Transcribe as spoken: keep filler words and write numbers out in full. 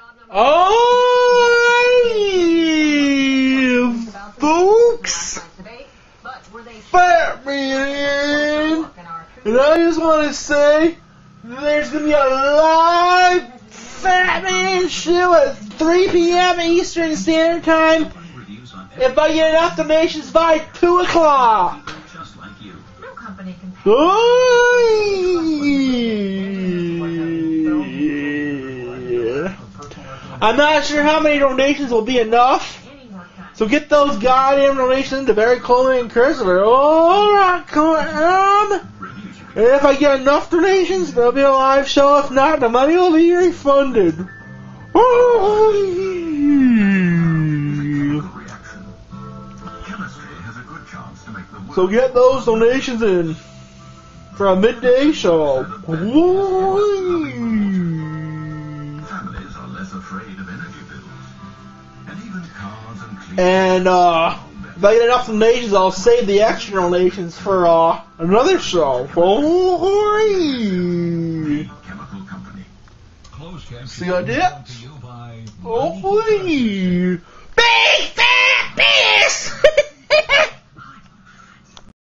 Oh, folks, Batman, and I just want to say there's gonna be a live Batman show at three P M Eastern Standard Time if I get enough donations by two o'clock. I'm not sure how many donations will be enough, so get those goddamn donations to Barry Coleman and Christopher. Alright, come. And if I get enough donations, there'll be a live show. If not, the money will be refunded. So get those donations in for a midday show. And uh, if I get enough donations, I'll save the extra donations for uh, another show. See what I did? Oh, please.